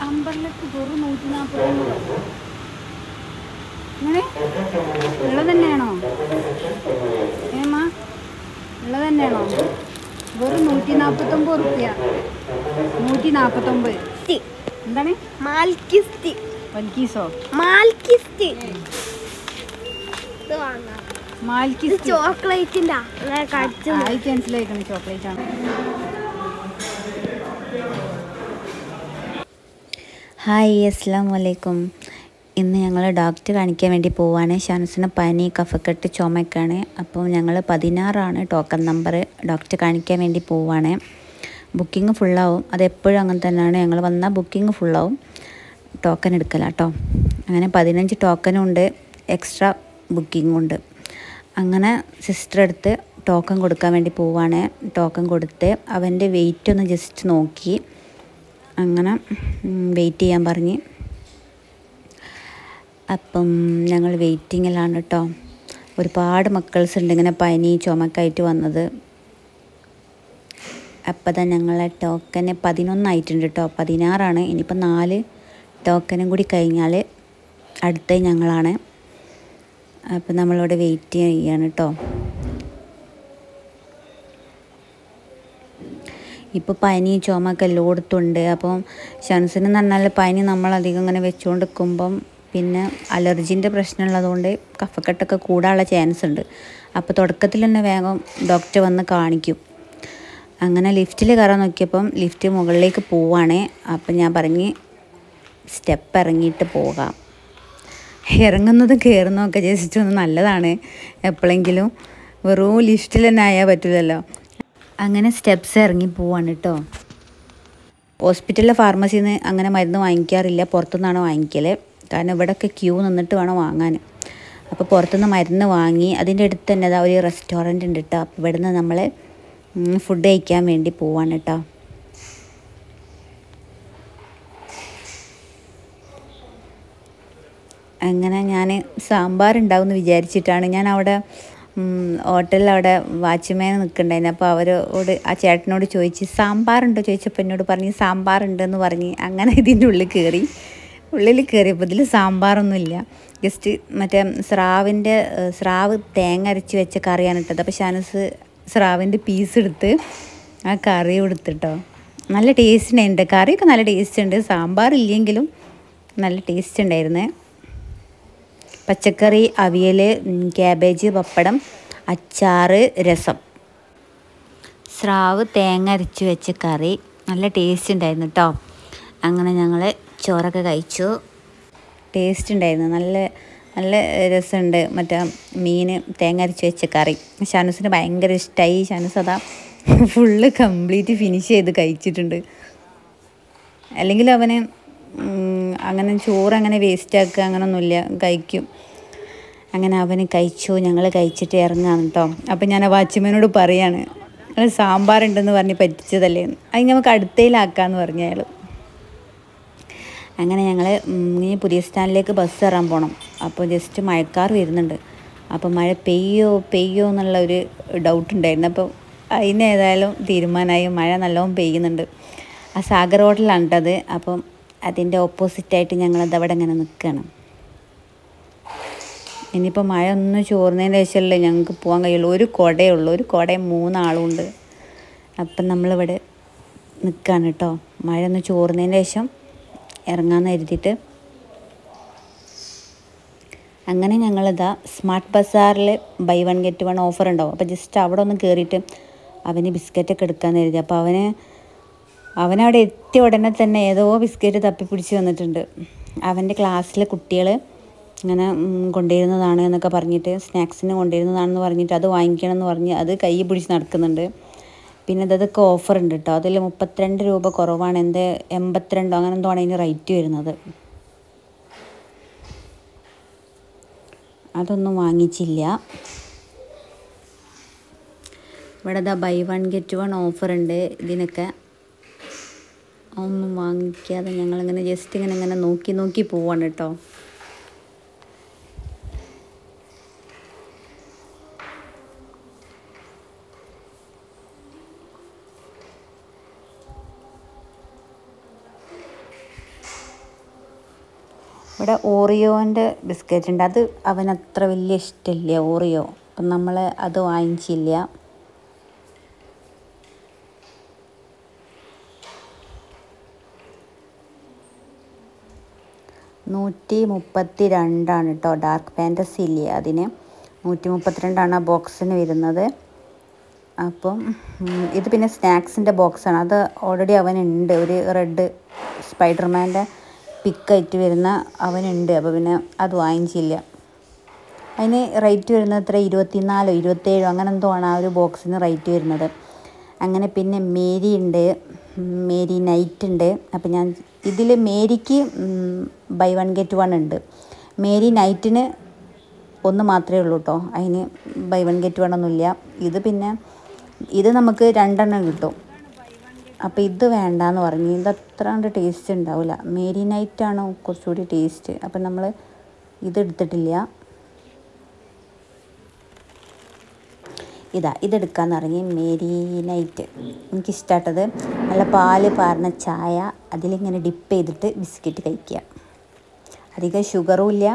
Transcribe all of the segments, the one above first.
അമ്പർലക്ക് വെറും 149. ഇങ്ങനെ ഉള്ളത് തന്നെയാണോ ഏമാ? ഉള്ളത് തന്നെയാണോ? വെറും 149 റുപ്യ. 149. എന്താണ് മാൽക്കിസ്തി? വൽക്കീസോ? മാൽക്കിസ്തി മാൽക്കിസ് ചോക്ലേറ്റിന്റെ മനസ്സിലായിക്കണം. ചോക്ലേറ്റ് ആണ്. ഹായ്, അസ്സലാമു അലൈക്കും. ഇന്ന് ഞങ്ങൾ ഡോക്ടറെ കാണിക്കാൻ വേണ്ടി പോവുകയാണ്. ഷാനുസിന് പനി, കഫക്കെട്ട്, ചുമക്കാണ്. അപ്പോൾ ഞങ്ങൾ 16 ടോക്കൺ നമ്പർ. ഡോക്ടറെ കാണിക്കാൻ വേണ്ടി പോവുകയാണ്. ബുക്കിംഗ് ഫുള്ളാവും. അതെപ്പോഴും അങ്ങനെ തന്നെയാണ്. ഞങ്ങൾ വന്നാൽ ബുക്കിംഗ് ഫുള്ളാവും. ടോക്കൺ എടുക്കല കേട്ടോ. അങ്ങനെ 15 ടോക്കനും ഉണ്ട്, എക്സ്ട്രാ ബുക്കിങ്ങും ഉണ്ട്. അങ്ങനെ സിസ്റ്റർ അടുത്ത് ടോക്കൺ കൊടുക്കാൻ വേണ്ടി പോവുകയാണ്. ടോക്കൺ കൊടുത്ത് അവൻ്റെ വെയിറ്റ് ഒന്ന് ജസ്റ്റ് നോക്കി, അങ്ങനെ വെയിറ്റ് ചെയ്യാൻ പറഞ്ഞ്. അപ്പം ഞങ്ങൾ വെയിറ്റിങ്ങിലാണ് കേട്ടോ. ഒരുപാട് മക്കൾസ് ഉണ്ട് ഇങ്ങനെ പനി ചുമക്കായിട്ട് വന്നത്. അപ്പം തന്നെ ഞങ്ങളെ ടോക്കന് 11 ആയിട്ടുണ്ട് കേട്ടോ. 16. ഇനിയിപ്പോൾ 4 ടോക്കനും കൂടി കഴിഞ്ഞാൽ അടുത്ത ഞങ്ങളാണ്. അപ്പം നമ്മളിവിടെ വെയിറ്റ് ചെയ്യാണ് കേട്ടോ. ഇപ്പോൾ പനി ചുമക്കെ എല്ലായിടത്തുണ്ട്. അപ്പം ഷാൻസിന് എന്ന് പറഞ്ഞാൽ പനി നമ്മളധികം ഇങ്ങനെ വെച്ചുകൊണ്ട് നിൽക്കുമ്പം പിന്നെ അലർജീൻ്റെ പ്രശ്നമുള്ളതുകൊണ്ട് കഫക്കെട്ടൊക്കെ കൂടാനുള്ള ചാൻസ് ഉണ്ട്. അപ്പോൾ തുടക്കത്തിൽ തന്നെ വേഗം ഡോക്ടർ വന്ന് കാണിക്കും. അങ്ങനെ ലിഫ്റ്റിൽ കയറാൻ നോക്കിയപ്പം ലിഫ്റ്റ് മുകളിലേക്ക് പോവുകയാണ്. അപ്പം ഞാൻ പറഞ്ഞ് സ്റ്റെപ്പ് ഇറങ്ങിയിട്ട് പോകാം. ഇറങ്ങുന്നതും കയറുന്നതൊക്കെ ജസ്റ്റ് ഒന്ന് നല്ലതാണ്. എപ്പോഴെങ്കിലും വെറും ലിഫ്റ്റിൽ തന്നെ ആയാൽ പറ്റില്ലല്ലോ. അങ്ങനെ സ്റ്റെപ്സ് ഇറങ്ങി പോവാണ് കേട്ടോ. ഹോസ്പിറ്റലിലെ ഫാർമസിയിൽ നിന്ന് അങ്ങനെ മരുന്ന് വാങ്ങിക്കാറില്ല, പുറത്തുനിന്നാണ് വാങ്ങിക്കൽ. കാരണം ഇവിടെയൊക്കെ ക്യൂ നിന്നിട്ട് വേണം വാങ്ങാൻ. അപ്പോൾ പുറത്തുനിന്ന് മരുന്ന് വാങ്ങി. അതിൻ്റെ അടുത്ത് തന്നെ ഒരു റെസ്റ്റോറൻറ്റ് ഉണ്ട് കേട്ടോ. അപ്പോൾ ഇവിടുന്ന് നമ്മൾ ഫുഡ് കഴിക്കാൻ വേണ്ടി പോവാണ് കേട്ടോ. അങ്ങനെ ഞാൻ സാമ്പാർ ഉണ്ടാവും എന്ന് വിചാരിച്ചിട്ടാണ് ഞാൻ അവിടെ ഹോട്ടലിൽ അവിടെ വാച്ച്മാൻ നിൽക്കുന്നുണ്ടായിരുന്നു. അപ്പോൾ അവരോട് ആ ചേട്ടനോട് ചോദിച്ച് സാമ്പാറുണ്ടോ ചോദിച്ചപ്പോൾ എന്നോട് പറഞ്ഞ് സാമ്പാറുണ്ടെന്ന് പറഞ്ഞ് അങ്ങനെ ഇതിൻ്റെ ഉള്ളിൽ കയറിയപ്പോൾ ഇതിൽ സാമ്പാറൊന്നുമില്ല. ജസ്റ്റ് മറ്റേ സ്രാവ് തേങ്ങ അരച്ച് വെച്ച കറിയാണ് ഇട്ടത്. അപ്പോൾ ഷാനസ് സ്രാവിൻ്റെ പീസ് എടുത്ത് ആ കറി കൊടുത്തിട്ടോ. നല്ല ടേസ്റ്റ് ഉണ്ടായിരുന്നു. കറിയൊക്കെ നല്ല ടേസ്റ്റ് ഉണ്ട്. സാമ്പാർ ഇല്ലെങ്കിലും നല്ല ടേസ്റ്റ് ഉണ്ടായിരുന്നു. പച്ചക്കറി, അവിയൽ, ക്യാബേജ്, പപ്പടം, അച്ചാറ്, രസം, സ്രാവ് തേങ്ങ അരച്ച് വെച്ച കറി നല്ല ടേസ്റ്റ് ഉണ്ടായിരുന്നു കേട്ടോ. അങ്ങനെ ഞങ്ങൾ ചോറൊക്കെ കഴിച്ചു. ടേസ്റ്റ് ഉണ്ടായിരുന്നു. നല്ല നല്ല രസമുണ്ട്. മറ്റേ മീൻ തേങ്ങ അരച്ച് വെച്ച കറി ഷാനുസിന് ഭയങ്കര ഇഷ്ടമായി. ഷാനുസ് അതാ ഫുള്ള് കംപ്ലീറ്റ് ഫിനിഷ് ചെയ്ത് കഴിച്ചിട്ടുണ്ട്. അല്ലെങ്കിൽ അവന് അങ്ങനെ ചോറ് അങ്ങനെ വേസ്റ്റ് ആക്കുക അങ്ങനെയൊന്നുമില്ല, കഴിക്കും. അങ്ങനെ അവന് കഴിച്ചു. ഞങ്ങൾ കഴിച്ചിട്ട് ഇറങ്ങാണ് കേട്ടോ. അപ്പം ഞാൻ ആ വാച്ച്മാനോട് പറയാണ് സാമ്പാറുണ്ടെന്ന് പറഞ്ഞ് പറ്റിച്ചതല്ലേ, അത് നമുക്ക് അടുത്തയിലാക്കാമെന്ന് പറഞ്ഞു അയാൾ. അങ്ങനെ ഞങ്ങൾ ഇനി പുതിയ സ്റ്റാൻഡിലേക്ക് ബസ് കയറാൻ പോകണം. അപ്പോൾ ജസ്റ്റ് മഴക്കാർ വരുന്നുണ്ട്. അപ്പോൾ മഴ പെയ്യോ എന്നുള്ള ഒരു ഡൗട്ട് ഉണ്ടായിരുന്നു. അപ്പോൾ അതിന് ഏതായാലും തീരുമാനമായി. മഴ നല്ലോണം പെയ്യുന്നുണ്ട്. ആ സാഗർ ഹോട്ടലാണ് കേട്ടത്. അപ്പം അതിൻ്റെ ഓപ്പോസിറ്റായിട്ട് ഞങ്ങളത് അവിടെ ഇങ്ങനെ നിൽക്കുകയാണ്. ഇനിയിപ്പോൾ മഴ ഒന്ന് ചോർന്നതിന് ശേഷമല്ലേ ഞങ്ങൾക്ക് പോകാൻ കഴിയുള്ളൂ. ഒരു കുടയേ ഉള്ളൂ. ഒരു കുടയും 3 ആളുണ്ട്. അപ്പം നമ്മളിവിടെ നിൽക്കുകയാണ് കേട്ടോ. മഴ ഒന്ന് ചോർന്നതിന് ശേഷം ഇറങ്ങാമെന്ന് കരുതിയിട്ട്. അങ്ങനെ ഞങ്ങളിതാ സ്മാർട്ട് ബസാറിൽ ബൈ 1 ഗെറ്റ് 1 ഓഫർ ഉണ്ടാവും. അപ്പോൾ ജസ്റ്റ് അവിടെ ഒന്ന് കയറിയിട്ട് അവന് ബിസ്ക്കറ്റൊക്കെ എടുക്കാമെന്ന് കരുതി. അപ്പോൾ അവനവിടെ എത്തിയ ഉടനെ തന്നെ ഏതോ ബിസ്ക്കറ്റ് തപ്പിപ്പിടിച്ച് വന്നിട്ടുണ്ട്. അവൻ്റെ ക്ലാസ്സിലെ കുട്ടികൾ ഇങ്ങനെ കൊണ്ടുവരുന്നതാണ് എന്നൊക്കെ പറഞ്ഞിട്ട്, സ്നാക്സിന് കൊണ്ടുവരുന്നതാണെന്ന് പറഞ്ഞിട്ട് അത് വാങ്ങിക്കണമെന്ന് പറഞ്ഞ് അത് കൈ പിടിച്ച് നടക്കുന്നുണ്ട്. പിന്നെ അതൊക്കെ ഓഫർ ഉണ്ട് കേട്ടോ. അതിൽ 32 രൂപ കുറവാണ്. 82 അങ്ങനെ എന്തോ ആണ് അതിന് റേറ്റ് വരുന്നത്. അതൊന്നും വാങ്ങിച്ചില്ല. ഇവിടെ ബൈ 1 ഗെറ്റ് 1 ഓഫർ ഉണ്ട്. ഇതിനൊക്കെ ഒന്നും വാങ്ങിക്കാതെ ഞങ്ങളിങ്ങനെ ജസ്റ്റ് ഇങ്ങനെ നോക്കി പോവാണ് കേട്ടോ. ഇവിടെ ഓറിയോൻ്റെ ബിസ്ക്കറ്റ് ഉണ്ട്. അത് അവനത്ര വലിയ ഇഷ്ടമില്ല ഓറിയോ. അപ്പം നമ്മൾ അത് വാങ്ങിച്ചില്ല. $132 കേട്ടോ. ഡാർക്ക് ഫാൻറ്റസി ഇല്ലേ, അതിന് 132 ആ ബോക്സിന് വരുന്നത്. അപ്പം ഇത് പിന്നെ സ്നാക്സിൻ്റെ ബോക്സാണ്. അത് ഓൾറെഡി അവനുണ്ട്. ഒരു റെഡ് സ്പൈഡർമാൻ്റെ പിക്കായിട്ട് വരുന്ന അവനുണ്ട്. അപ്പോൾ പിന്നെ അത് വാങ്ങിച്ചില്ല. അതിന് റേറ്റ് വരുന്നത് എത്ര, 24 27 അങ്ങനെ എന്തോ ആണ് ആ ഒരു ബോക്സിന് റേറ്റ് വരുന്നത്. അങ്ങനെ പിന്നെ മേരി ഉണ്ട്, മേരി നൈറ്റ് ഉണ്ട്. അപ്പം ഞാൻ ഇതിൽ മേരിക്ക് ബൈ 1 get 1 ഉണ്ട്. മേരി നൈറ്റിന് ഒന്ന് മാത്രമേ ഉള്ളൂ കേട്ടോ. അതിന് ബൈ 1 get 1 ഒന്നുമില്ല. ഇത് പിന്നെ ഇത് നമുക്ക് 2 കിട്ടും. അപ്പോൾ ഇത് വേണ്ടാന്ന് പറഞ്ഞു. ഇത് അത്ര കണ്ട് ടേസ്റ്റ് ഉണ്ടാവില്ല. മേരി നൈറ്റാണ് കുറച്ചുകൂടി ടേസ്റ്റ്. അപ്പം നമ്മൾ ഇതെടുത്തിട്ടില്ല. ഇതെടുക്കാമെന്ന് പറഞ്ഞ് മേരി നൈറ്റ് എനിക്കിഷ്ടമായിട്ടത്. നല്ല പാല് പാർന്ന ചായ, അതിലിങ്ങനെ ഡിപ്പ് ചെയ്തിട്ട് ബിസ്ക്കറ്റ് കഴിക്കുക. അധികം ഷുഗറും ഇല്ല.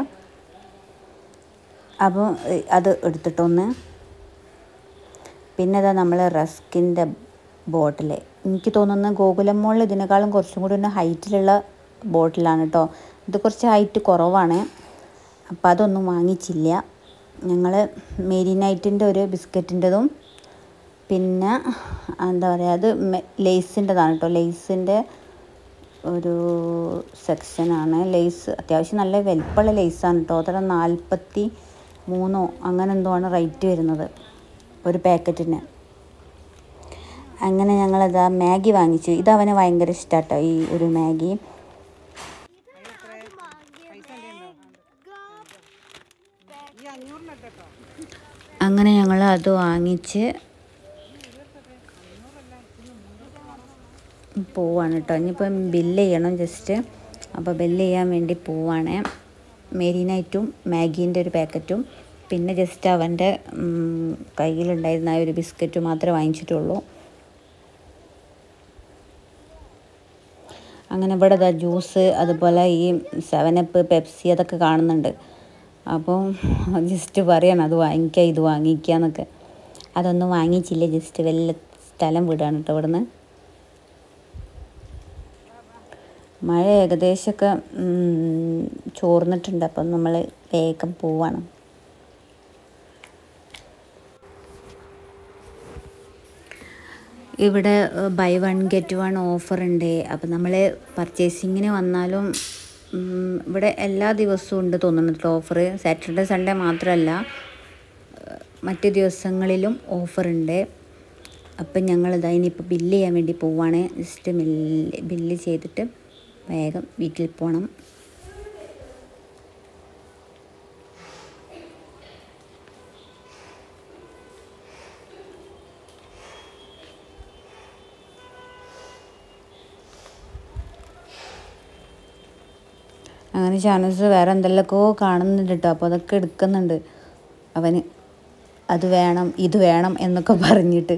അപ്പോൾ അത് എടുത്തിട്ടൊന്ന്. പിന്നെ അതാ നമ്മൾ റസ്കിൻ്റെ ബോട്ടിൽ. എനിക്ക് തോന്നുന്ന ഗോകുലം മോളിൽ ഇതിനേക്കാളും കുറച്ചും കൂടി ഒന്ന് ഹൈറ്റിലുള്ള ബോട്ടിലാണ് കേട്ടോ. ഇത് കുറച്ച് ഹൈറ്റ് കുറവാണ്. അപ്പോൾ അതൊന്നും വാങ്ങിച്ചില്ല ഞങ്ങൾ. മേരി നൈറ്റിൻ്റെ ഒരു ബിസ്ക്കറ്റിൻ്റെതും പിന്നെ എന്താ പറയുക, അത് ലേസിൻ്റെതാണ് കേട്ടോ. ലേസിൻ്റെ ഒരു സെക്ഷനാണ്. ലേസ് അത്യാവശ്യം നല്ല വലിപ്പമുള്ള ലേസാണ് കേട്ടോ. അത്ര 43 അങ്ങനെ എന്തോ ആണ് റേറ്റ് വരുന്നത് ഒരു പാക്കറ്റിന്. അങ്ങനെ ഞങ്ങളത് മാഗി വാങ്ങിച്ചു. ഇത് അവന് ഭയങ്കര ഇഷ്ടമാണ് കേട്ടോ, ഈ ഒരു മാഗി. അങ്ങനെ ഞങ്ങൾ അത് വാങ്ങിച്ച് പോവാണ് കേട്ടോ. ഇനിയിപ്പം ബില്ല് ചെയ്യണം ജസ്റ്റ്. അപ്പോൾ ബില്ല് ചെയ്യാൻ വേണ്ടി പോവാണ്. മേരി നൈറ്റും മാഗീൻ്റെ ഒരു പാക്കറ്റും പിന്നെ ജസ്റ്റ് അവൻ്റെ കയ്യിലുണ്ടായിരുന്ന ആ ഒരു ബിസ്ക്കറ്റ് മാത്രമേ വാങ്ങിച്ചിട്ടുള്ളൂ. അങ്ങനെ ഇവിടെ ഇതാ ജ്യൂസ്, അതുപോലെ ഈ 7up, പെപ്സി അതൊക്കെ കാണുന്നുണ്ട്. അപ്പോൾ ജസ്റ്റ് പറയണം അത് വാങ്ങിക്കുക ഇത് വാങ്ങിക്കുക എന്നൊക്കെ. അതൊന്നും വാങ്ങിച്ചില്ല. ജസ്റ്റ് വലിയ സ്ഥലം വിടുകയാണ് കേട്ടോ ഇവിടുന്ന്. മഴ ഏകദേശമൊക്കെ ചോർന്നിട്ടുണ്ട്. അപ്പം നമ്മൾ വേഗം പോവാണ്. ഇവിടെ ബൈ 1 get 1 ഓഫറുണ്ട്. അപ്പം നമ്മൾ പർച്ചേസിങ്ങിന് വന്നാലും ഇവിടെ എല്ലാ ദിവസവും ഉണ്ട് തോന്നുന്നുണ്ട് ഓഫർ. സാറ്റർഡേ സൺഡേ മാത്രമല്ല, മറ്റ് ദിവസങ്ങളിലും ഓഫറുണ്ട്. അപ്പം ഞങ്ങളിത് ഇനിയിപ്പോൾ ബില്ല് ചെയ്യാൻ വേണ്ടി പോവുകയാണ്. ജസ്റ്റ് ബില്ല് ചെയ്തിട്ട് വേഗം വീട്ടിൽ പോകണം. അങ്ങനെ ചാനൽസ് വേറെ എന്തെല്ലാമൊക്കെ കാണുന്നുണ്ട് കേട്ടോ. അപ്പോൾ അതൊക്കെ എടുക്കുന്നുണ്ട് അവന്. അത് വേണം ഇത് വേണം എന്നൊക്കെ പറഞ്ഞിട്ട്.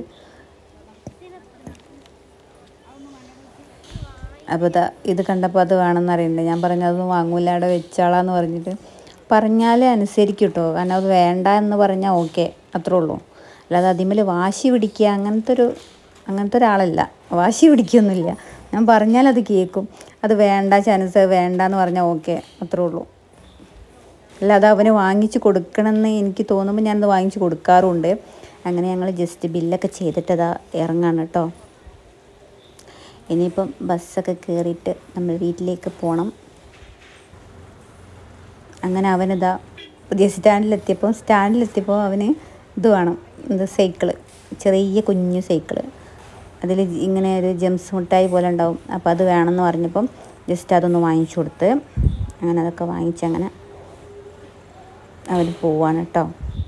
അപ്പോൾ ഇത് കണ്ടപ്പോൾ അത് വേണമെന്ന് അറിയണ്ടേ. ഞാൻ പറഞ്ഞു അതൊന്നും വാങ്ങൂല, അവിടെ വെച്ചാളാന്ന് പറഞ്ഞിട്ട്. പറഞ്ഞാലേ അനുസരിക്കും കേട്ടോ. കാരണം അത് വേണ്ട എന്ന് പറഞ്ഞാൽ ഓക്കെ, അത്രേ ഉള്ളൂ. അല്ലാതെ അതിന്മേൽ വാശി പിടിക്കുക അങ്ങനത്തെ ഒരാളല്ല. വാശി പിടിക്കുകയൊന്നുമില്ല. ഞാൻ പറഞ്ഞാൽ അത് കേൾക്കും. അത് വേണ്ട ചാൻസ് വേണ്ടാന്ന് പറഞ്ഞാൽ ഓക്കെ, അത്രേ ഉള്ളൂ. അല്ലാതെ അവന് വാങ്ങിച്ച് കൊടുക്കണമെന്ന് എനിക്ക് തോന്നുമ്പോൾ ഞാനത് വാങ്ങിച്ച് കൊടുക്കാറുണ്ട്. അങ്ങനെ ഞങ്ങൾ ജസ്റ്റ് ബില്ലൊക്കെ ചെയ്തിട്ടതാ ഇറങ്ങാണ് കേട്ടോ. ഇനിയിപ്പം ബസ്സൊക്കെ കയറിയിട്ട് നമ്മൾ വീട്ടിലേക്ക് പോകണം. അങ്ങനെ അവനിതാ പുതിയ സ്റ്റാൻഡിലെത്തിയപ്പോൾ അവന് ഇത് വേണം, സൈക്കിള്, ചെറിയ കുഞ്ഞു സൈക്കിള്. അതിൽ ഇങ്ങനെ ഒരു ജെംസ് മിഠായി പോലെ ഉണ്ടാവും. അപ്പോൾ അത് വേണമെന്ന് പറഞ്ഞപ്പം ജസ്റ്റ് അതൊന്ന് വാങ്ങിച്ചു കൊടുത്ത് അങ്ങനെ അതൊക്കെ വാങ്ങിച്ച് അങ്ങനെ അവർ പോവാണ് കേട്ടോ.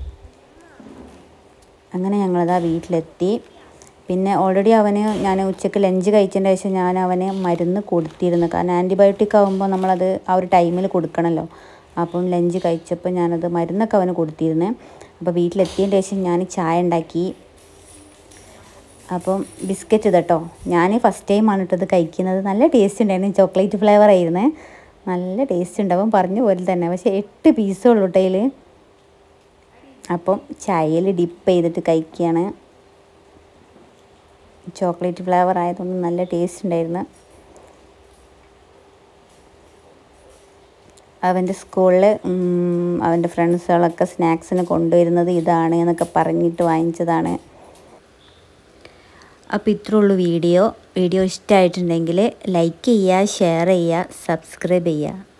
അങ്ങനെ ഞങ്ങളതാ വീട്ടിലെത്തി. പിന്നെ ഓൾറെഡി അവന് ഞാൻ ഉച്ചയ്ക്ക് ലഞ്ച് കഴിച്ചതിൻ്റെ ശേഷം ഞാൻ അവന് മരുന്ന് കൊടുത്തിരുന്നു. കാരണം ആൻറ്റിബയോട്ടിക് ആകുമ്പോൾ നമ്മളത് ആ ഒരു ടൈമിൽ കൊടുക്കണമല്ലോ. അപ്പം ലഞ്ച് കഴിച്ചപ്പോൾ ഞാനത് മരുന്നൊക്കെ അവന് കൊടുത്തിരുന്നു. അപ്പോൾ വീട്ടിലെത്തിയതിൻ്റെ ശേഷം ഞാൻ ചായ ഉണ്ടാക്കി. അപ്പം ബിസ്ക്കറ്റ് കേട്ടോ, ഞാൻ ഫസ്റ്റ് ടൈമാണ് ഇട്ടത് കഴിക്കുന്നത്. നല്ല ടേസ്റ്റ് ഉണ്ടായിരുന്നു. ചോക്ലേറ്റ് ഫ്ലേവർ ആയിരുന്നു. നല്ല ടേസ്റ്റ് ഉണ്ടാവും പറഞ്ഞ പോലെ തന്നെ. പക്ഷേ 8 പീസേ ഉള്ളൂ കേട്ടോ അതിൽ. അപ്പം ചായയിൽ ഡിപ്പ് ചെയ്തിട്ട് കഴിക്കുകയാണ്. ചോക്ലേറ്റ് ഫ്ലേവർ ആയതുകൊണ്ട് നല്ല ടേസ്റ്റ് ഉണ്ടായിരുന്നു. അവൻ്റെ സ്കൂളിൽ അവൻ്റെ ഫ്രണ്ട്സുകളൊക്കെ സ്നാക്സിന് കൊണ്ടുവരുന്നത് ഇതാണ് എന്നൊക്കെ പറഞ്ഞിട്ട് വാങ്ങിച്ചതാണ്. അപ്പോൾ ഇത്രേ ഉള്ളൂ വീഡിയോ ഇഷ്ടമായിട്ടുണ്ടെങ്കിൽ ലൈക്ക് ചെയ്യുക, ഷെയർ ചെയ്യുക, സബ്സ്ക്രൈബ് ചെയ്യുക.